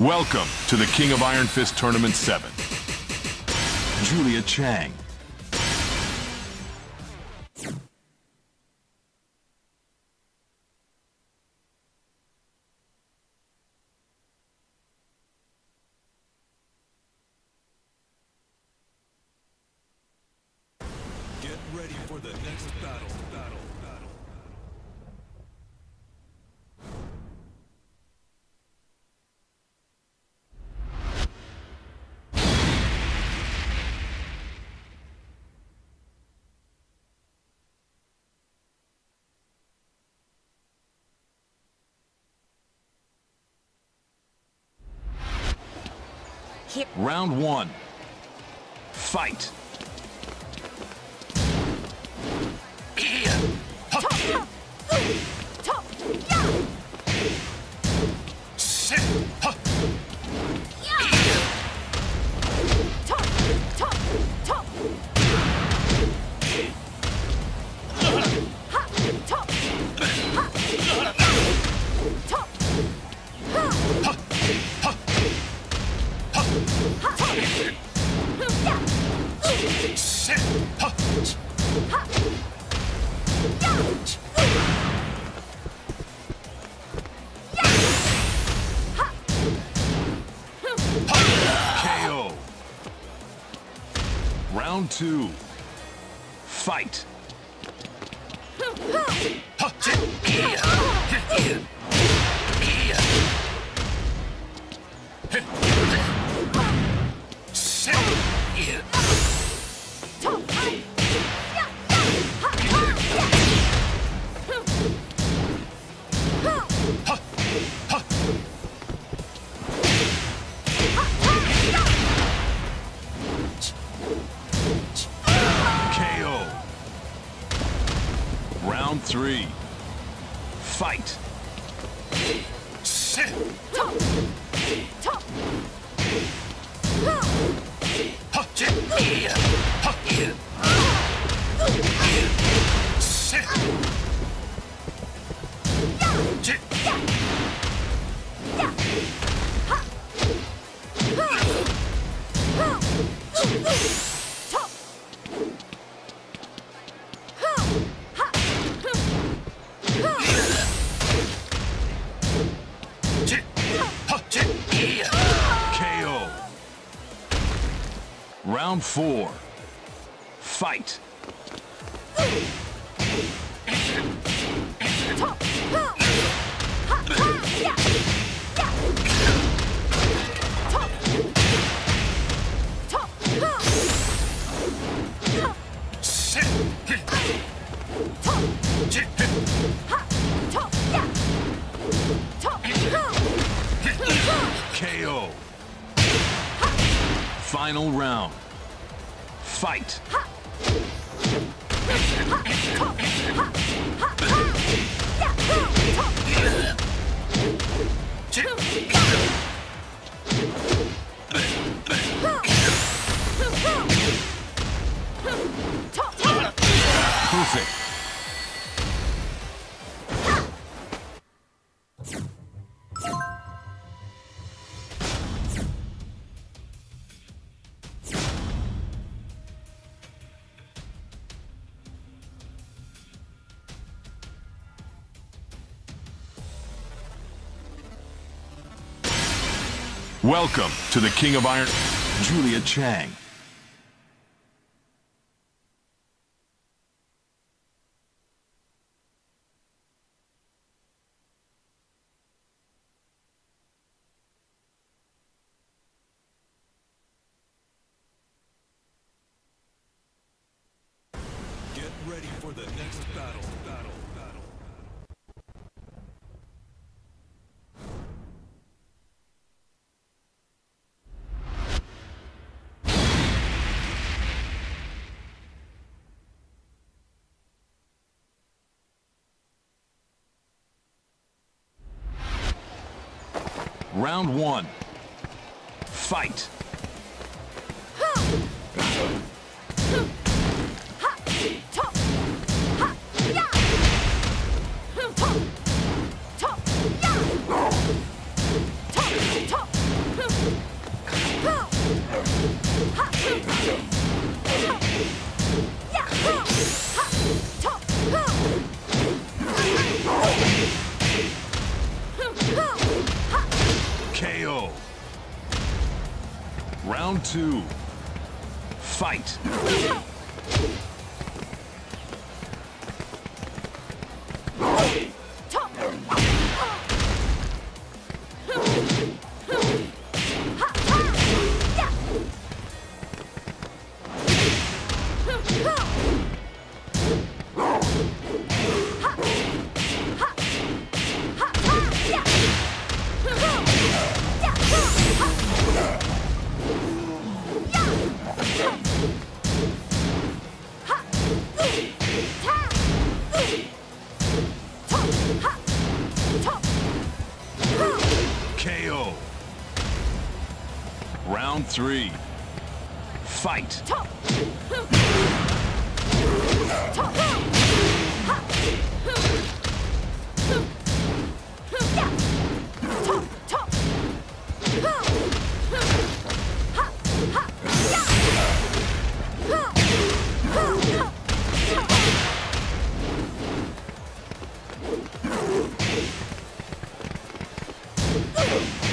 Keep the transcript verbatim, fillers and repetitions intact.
Welcome to the King of Iron Fist Tournament seven. Julia Chang. Get ready for the next battle, battle, battle. Round one. Fight. K O. Round two. Fight. K O. Round three. Fight. K O. Round four. Fight. K O. Final round. Fight. Perfect. Welcome to the King of Iron, Julia Chang. Get ready for the next battle, battle, battle. Round one. Fight. Top! two. Fight. K O. Round three. Fight. Ugh!